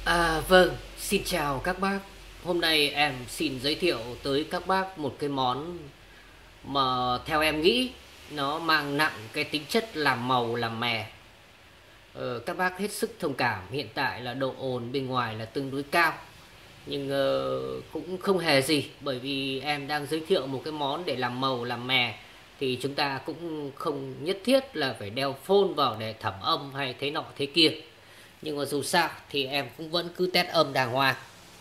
Vâng, xin chào các bác. Hôm nay em xin giới thiệu tới các bác một cái món mà theo em nghĩ nó mang nặng cái tính chất làm màu làm mè. Các bác hết sức thông cảm, hiện tại là độ ồn bên ngoài là tương đối cao. Nhưng cũng không hề gì, bởi vì em đang giới thiệu một cái món để làm màu làm mè thì chúng ta cũng không nhất thiết là phải đeo phone vào để thẩm âm hay thế nọ thế kia. Nhưng mà dù sao thì em cũng vẫn cứ test âm đàng hoàng.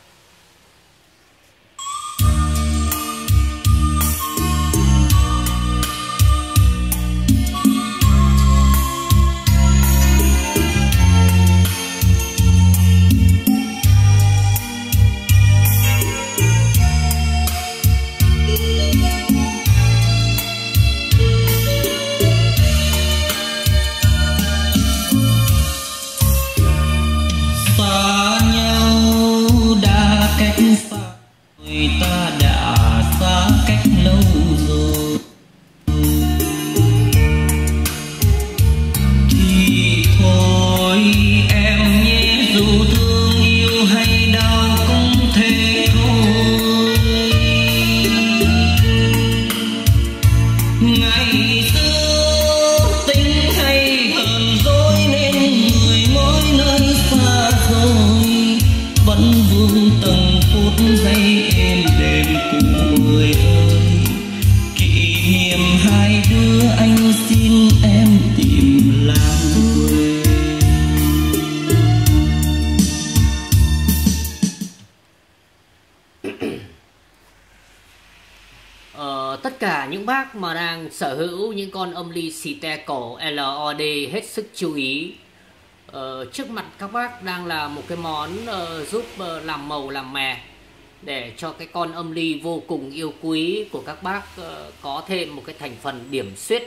Người ta đã xa cách lâu rồi thì thôi em nhé, dù thương yêu hay đau cũng thế thôi. Ngày xưa tình hay hờn dỗi nên người mỗi nơi xa rồi, vẫn vương từng phút giây êm đềm của người ơi. Kỷ niệm hai đứa anh xin em tìm làm quên. Tất cả những bác mà đang sở hữu những con âm ly xì te cổ LOD hết sức chú ý. Trước mặt các bác đang là một cái món giúp làm màu làm mè, để cho cái con âm ly vô cùng yêu quý của các bác có thêm một cái thành phần điểm xuyết.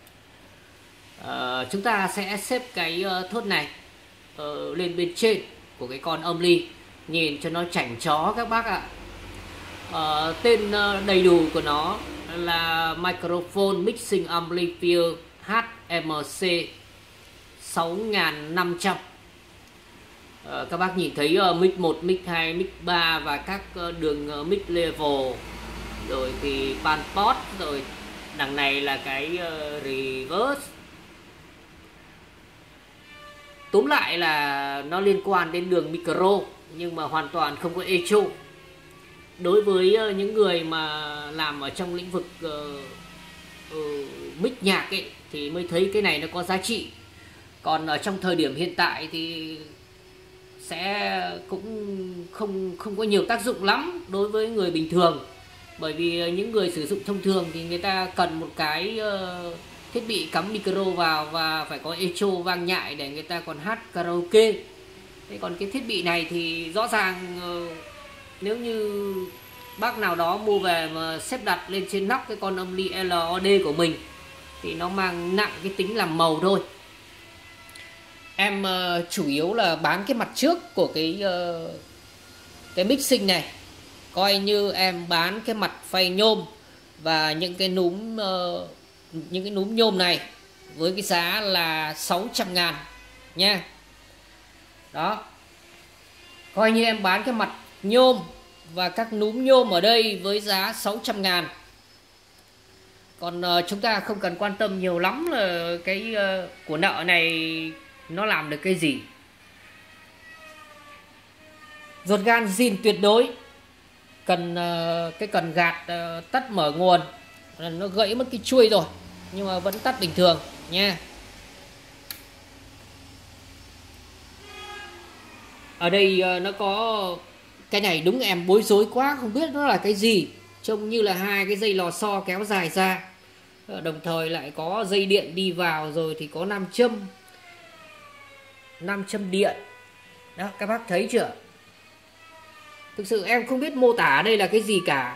Chúng ta sẽ xếp cái thớt này lên bên trên của cái con âm ly, nhìn cho nó chảnh chó các bác ạ. Tên đầy đủ của nó là Microphone Mixing Amplifier HMC 6500. Các bác nhìn thấy mic 1, mic 2, mic 3 và các đường mic level, rồi thì pan pot, rồi đằng này là cái reverse. Túm lại là nó liên quan đến đường micro nhưng mà hoàn toàn không có echo. Đối với những người mà làm ở trong lĩnh vực mic nhạc ấy thì mới thấy cái này nó có giá trị. Còn ở trong thời điểm hiện tại thì sẽ cũng không có nhiều tác dụng lắm đối với người bình thường. Bởi vì những người sử dụng thông thường thì người ta cần một cái thiết bị cắm micro vào và phải có echo vang nhại để người ta còn hát karaoke. Thế còn cái thiết bị này thì rõ ràng nếu như bác nào đó mua về mà xếp đặt lên trên nóc cái con âm ly LOD của mình thì nó mang nặng cái tính làm màu thôi. Em chủ yếu là bán cái mặt trước của cái mixing này, coi như em bán cái mặt phay nhôm và những cái núm nhôm này với cái giá là 600.000 nha. Đó, coi như em bán cái mặt nhôm và các núm nhôm ở đây với giá 600.000. Còn chúng ta không cần quan tâm nhiều lắm là cái của nợ này nó làm được cái gì. Ruột gan zin tuyệt đối. Cái cần gạt tắt mở nguồn, nó gãy mất cái chuôi rồi nhưng mà vẫn tắt bình thường nha. Ở đây nó có cái này, đúng em bối rối quá, không biết nó là cái gì. Trông như là hai cái dây lò xo kéo dài ra, đồng thời lại có dây điện đi vào, rồi thì có nam châm điện. Đó, các bác thấy chưa? Thực sự em không biết mô tả đây là cái gì cả.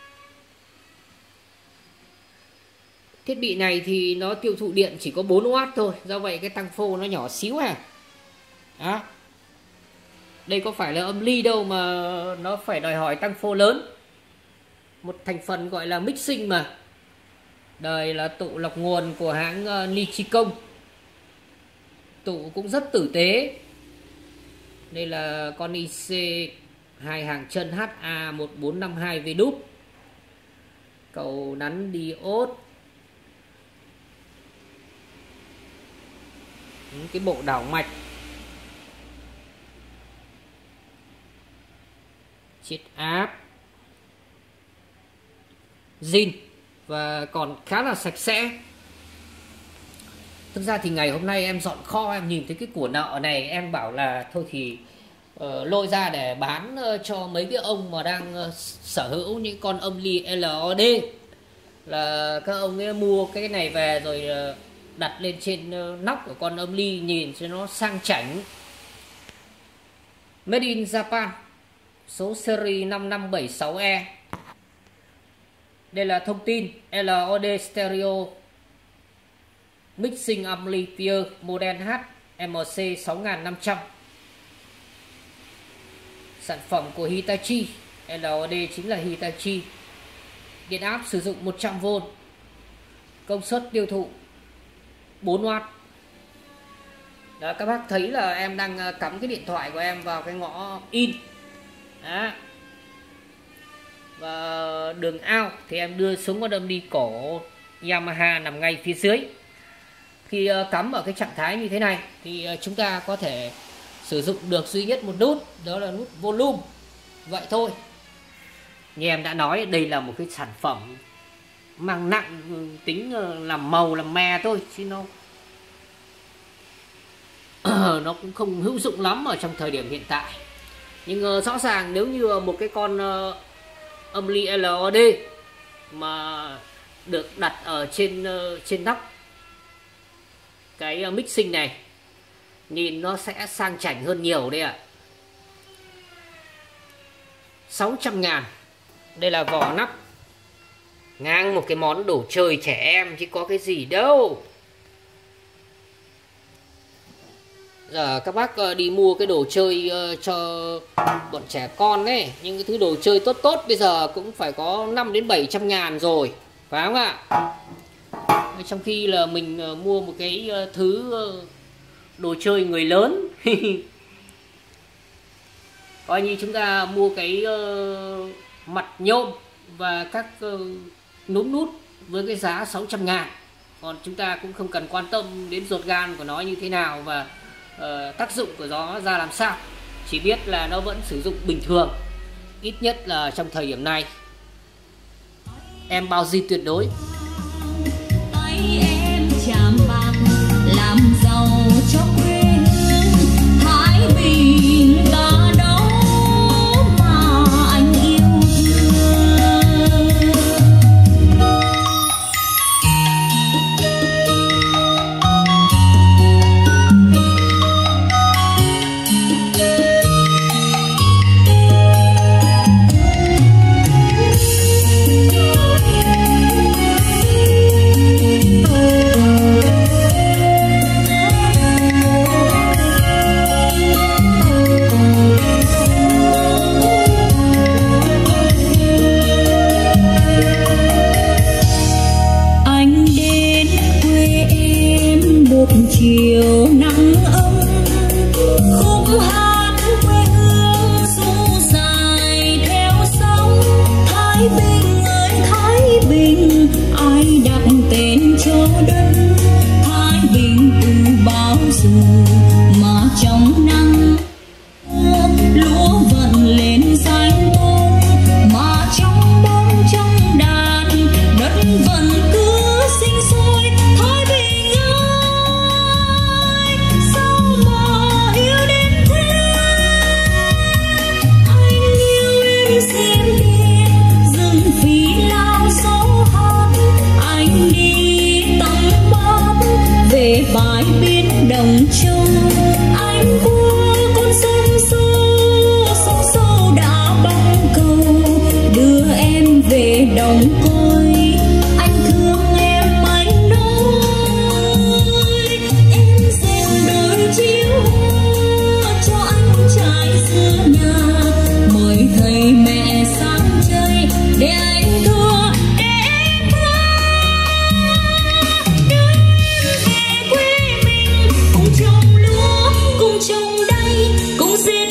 Thiết bị này thì nó tiêu thụ điện chỉ có 4W thôi, do vậy cái tăng phô nó nhỏ xíu à. Đó, đây có phải là âm ly đâu mà nó phải đòi hỏi tăng phô lớn. Một thành phần gọi là mixing mà. Đời là tụ lọc nguồn của hãng Nichicon. Tụ cũng rất tử tế. Đây là con IC 2 hàng chân HA1452V đúp. Cầu nắn diode. Cái bộ đảo mạch. Chiết áp. Zin. Và còn khá là sạch sẽ. Thực ra thì ngày hôm nay em dọn kho, em nhìn thấy cái của nợ này, em bảo là thôi thì lôi ra để bán cho mấy cái ông mà đang sở hữu những con âm ly LOD. Là các ông ấy mua cái này về rồi đặt lên trên nóc của con âm ly nhìn cho nó sang chảnh. Made in Japan, số series 5576E. Đây là thông tin LOD stereo mixing amplifier model H MC 6500. Sản phẩm của Hitachi. LOD chính là Hitachi. Điện áp sử dụng 100V. Công suất tiêu thụ 4W. Đó, các bác thấy là em đang cắm cái điện thoại của em vào cái ngõ in. Đó. Và đường out thì em đưa xuống con âm ly cổ Yamaha nằm ngay phía dưới. Khi cắm ở cái trạng thái như thế này thì chúng ta có thể sử dụng được duy nhất một nút, đó là nút volume. Vậy thôi. Như em đã nói, đây là một cái sản phẩm mang nặng tính làm màu làm mè thôi, chứ nó cũng không hữu dụng lắm ở trong thời điểm hiện tại. Nhưng rõ ràng nếu như một cái con âm ly LOD mà được đặt ở trên nóc cái mixing này, nhìn nó sẽ sang chảnh hơn nhiều đây ạ. 600.000. Đây là vỏ nắp. Ngang một cái món đồ chơi trẻ em chứ có cái gì đâu. Giờ các bác đi mua cái đồ chơi cho bọn trẻ con ấy, nhưng cái thứ đồ chơi tốt tốt bây giờ cũng phải có 5 đến 700.000 rồi, phải không ạ? Trong khi là mình mua một cái thứ đồ chơi người lớn coi như chúng ta mua cái mặt nhôm và các núm nút với cái giá 600.000. Còn chúng ta cũng không cần quan tâm đến ruột gan của nó như thế nào và tác dụng của nó ra làm sao. Chỉ biết là nó vẫn sử dụng bình thường, ít nhất là trong thời điểm này. Em bao zin tuyệt đối. Tay em chạm bạc làm giàu cho quê hương Thái Bình cả đó mà anh yêu chiều nắng ấm khúc hát quê hương du dài theo sóng Thái Bình ơi Thái Bình, ai đặt tên cho đất Thái Bình từ bao giờ mà trong nắng lúa vận lên danh tôn mà trong bóng trong đàn đất vẫn cứ sinh sôi. Thái Bình ơi sao mà yêu đến thế, anh yêu em xem đi rừng phi lao gió hát, anh đi tắm bát về bãi biển đồng châu, anh qua con sông sâu đã băng cầu đưa em về đồng côi. Anh thương em anh nói em dệt đôi chiếu hoa cho anh trai xưa nhà, mời thầy mẹ sang chơi để anh thua để em đưa em về quê mình cùng trồng lúa cùng trồng đay cùng dệt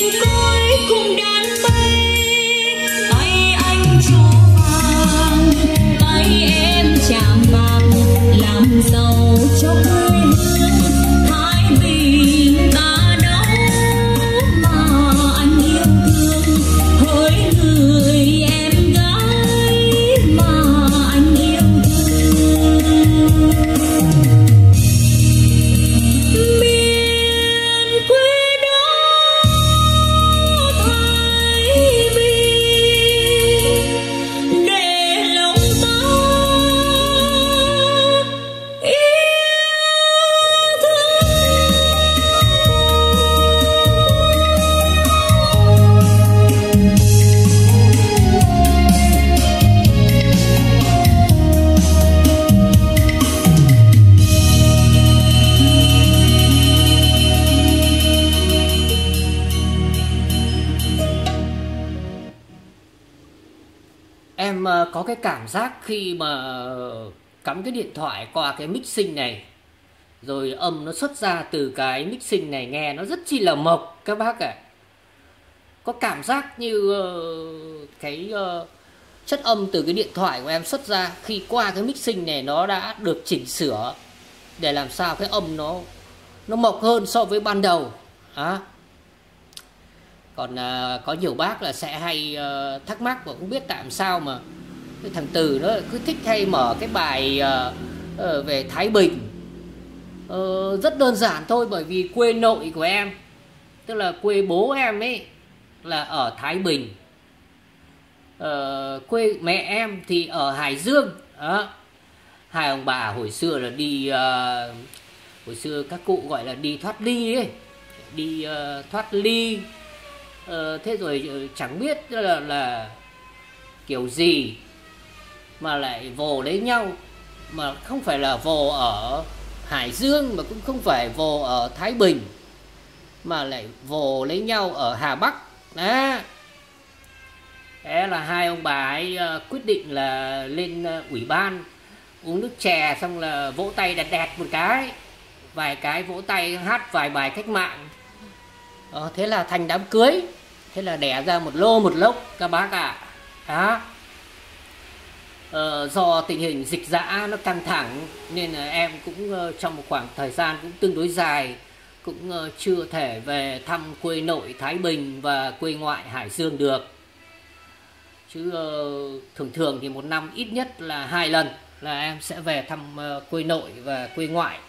có cái cảm giác khi mà cắm cái điện thoại qua cái mixing này, rồi âm nó xuất ra từ cái mixing này nghe nó rất chi là mộc các bác ạ. Có cảm giác như cái chất âm từ cái điện thoại của em xuất ra khi qua cái mixing này nó đã được chỉnh sửa để làm sao cái âm nó mộc hơn so với ban đầu. Còn có nhiều bác là sẽ hay thắc mắc và không biết tại sao mà cái thằng Từ nó cứ thích hay mở cái bài về Thái Bình. Rất đơn giản thôi, bởi vì quê nội của em, tức là quê bố em ấy, là ở Thái Bình. Quê mẹ em thì ở Hải Dương. Hai ông bà hồi xưa là đi hồi xưa các cụ gọi là đi thoát ly ấy, đi thoát ly. Thế rồi chẳng biết là kiểu gì mà lại vồ lấy nhau, mà không phải là vồ ở Hải Dương, mà cũng không phải vồ ở Thái Bình, mà lại vồ lấy nhau ở Hà Bắc. Thế là hai ông bà ấy quyết định là lên ủy ban uống nước chè, xong là vỗ tay đẹp đẹp một cái, vài cái vỗ tay hát vài bài cách mạng. Thế là thành đám cưới. Thế là đẻ ra một lô một lốc các bác ạ. Do tình hình dịch dã nó căng thẳng nên là em cũng trong một khoảng thời gian cũng tương đối dài cũng chưa thể về thăm quê nội Thái Bình và quê ngoại Hải Dương được. Chứ thường thường thì một năm ít nhất là 2 lần là em sẽ về thăm quê nội và quê ngoại.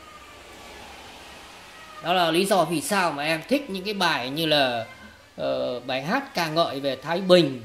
Đó là lý do vì sao mà em thích những cái bài như là bài hát ca ngợi về Thái Bình.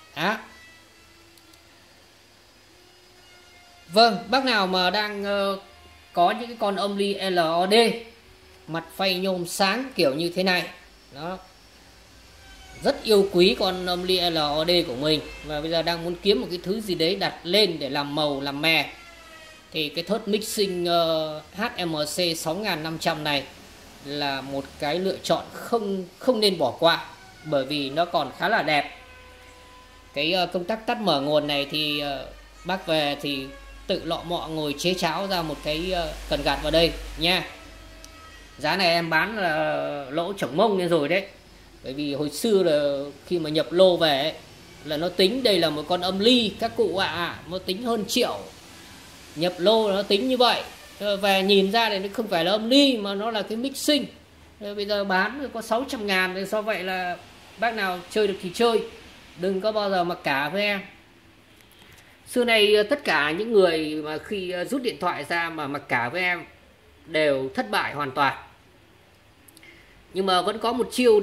Vâng, bác nào mà đang có những cái con âm ly LOD mặt phay nhôm sáng kiểu như thế này đó, rất yêu quý con âm ly LOD của mình, và bây giờ đang muốn kiếm một cái thứ gì đấy đặt lên để làm màu làm mè, thì cái thớt mixing HMC 6500 này là một cái lựa chọn không nên bỏ qua, bởi vì nó còn khá là đẹp. Cái công tắc tắt mở nguồn này thì bác về thì tự lọ mọ ngồi chế cháo ra một cái cần gạt vào đây nha. Giá này em bán là lỗ chổng mông lên rồi đấy, bởi vì hồi xưa là khi mà nhập lô về ấy, là nó tính đây là một con âm ly các cụ nó tính hơn triệu, nhập lô nó tính như vậy. Về nhìn ra thì nó không phải là âm ly mà nó là cái mixing. Bây giờ bán có 600.000, thì do vậy là bác nào chơi được thì chơi, đừng có bao giờ mặc cả với em. Xưa nay tất cả những người mà khi rút điện thoại ra mà mặc cả với em đều thất bại hoàn toàn. Nhưng mà vẫn có một chiêu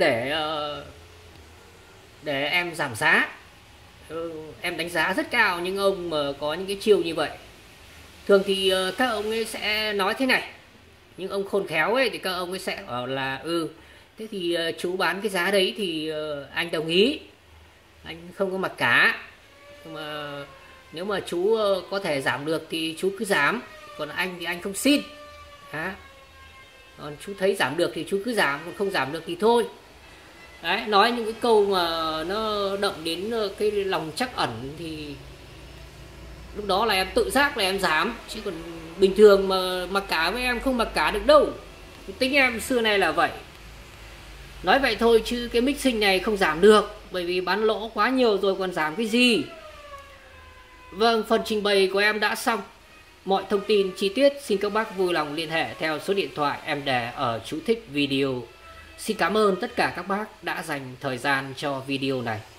để em giảm giá. Em đánh giá rất cao những ông mà có những cái chiêu như vậy. Thường thì các ông ấy sẽ nói thế này, những ông khôn khéo ấy thì các ông ấy sẽ bảo là thế thì chú bán cái giá đấy thì anh đồng ý, anh không có mặc cả. Nhưng mà nếu mà chú có thể giảm được thì chú cứ giảm, còn anh thì anh không xin. Còn chú thấy giảm được thì chú cứ giảm, còn không giảm được thì thôi. Đấy, nói những cái câu mà nó động đến cái lòng trắc ẩn thì lúc đó là em tự giác là em giảm. Chứ còn bình thường mà mặc cả với em không mặc cả được đâu. Tính em xưa này là vậy. Nói vậy thôi chứ cái mixing này không giảm được, bởi vì bán lỗ quá nhiều rồi còn giảm cái gì. Vâng, phần trình bày của em đã xong. Mọi thông tin chi tiết xin các bác vui lòng liên hệ theo số điện thoại em để ở chú thích video. Xin cảm ơn tất cả các bác đã dành thời gian cho video này.